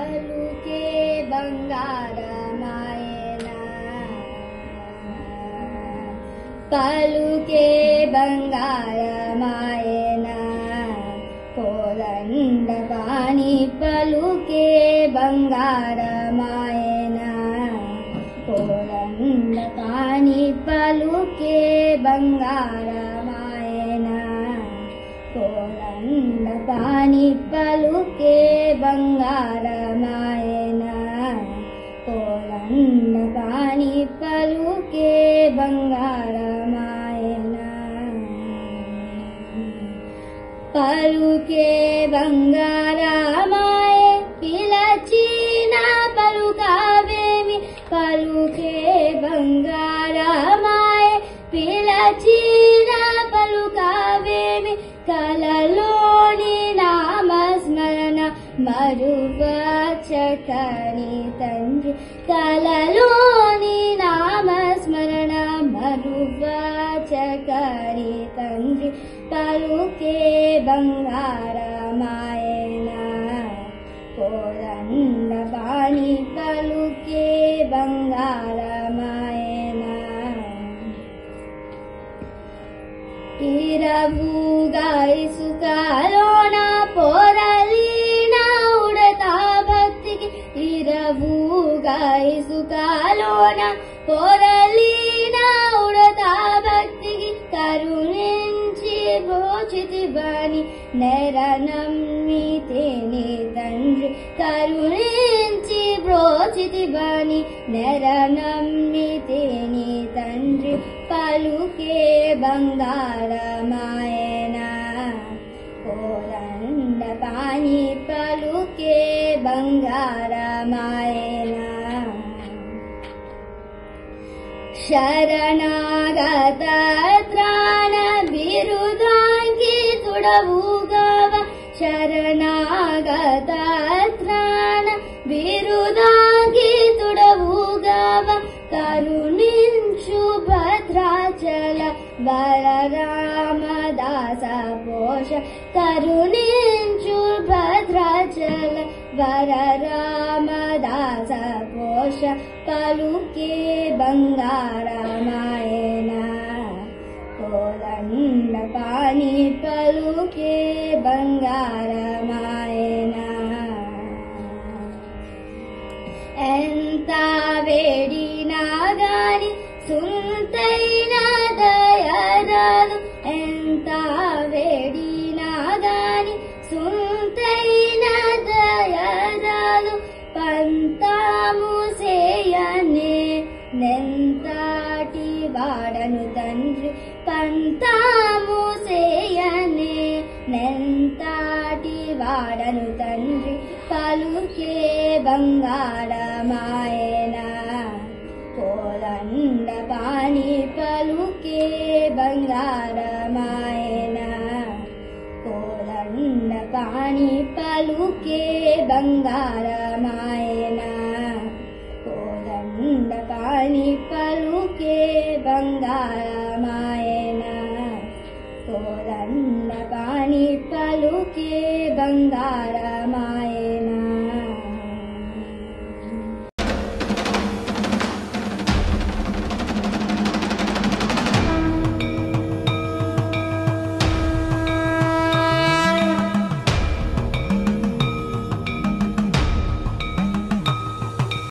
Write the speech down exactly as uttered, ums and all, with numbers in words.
పలుకే బంగారమాయనా పలుకే బంగారమాయనా కోదండపాణి పలుకే బంగారమాయనా కోదండపాణి పలుకే బంగారమాయనా కోదండపాణి పలుకే బంగారమాయనా కోదండపాణి పలుకే బంగారమాయనా పలుకే బంగారమాయ పిలచిన పలుకావేమి పలుకే బంగారమాయ పిలచిన పలుకావేమి కలలోని నామస్మరణ మరువచకని తండ్రి కలలోని నామస్మరణ మరువచకని తండ్రి పలుకే బంగారమాయనా కోదండపాణి పలుకే బంగారమాయనా ఇరవుగా ఇసుకలోన పొరలిన ఉడతా భక్తికి ఇరవుగా ఇసుకలోన పొరలిన ఉడతా భక్తికి కరుణించి బ్రోచితివని నెరనమ్మితేనే తండ్రి కరుణించి బ్రోచితివని నెరనమ్మితేనే తండ్రి పలుకే బంగారమాయనా కోదండపాణి పలుకే బంగారమాయనా శరణాగత త్రాణ బిరుదాంకితుడవుగవ శరణాగత త్రాణ బిరుదాంకితుడవుగవ కరుణించు భద్రాచల బలరామదాస పోష కరుణించు భద్రాచల బలరామదాస పోష పలుకే బంగారమాయనా కోదండపాణి పలుకే బంగారమాయనా ఎంత వేడినా గాని సుంతైన దయరాదు ఎంత వేడినా గాని సుంతైన దయరాదు పంతాము సేయనే నెంతాటి వాడను తండ్రి పంతాము సేయనే నెంతాటి వాడను తండ్రి పలుకే బంగారమాయనా కోదండపాణి పలుకే బంగారమాయనా కోదండపాణి పలుకే బంగారమాయనా కోదండపాణి పలుకే బంగారమాయనా కోదండపాణి పలుకే బంగార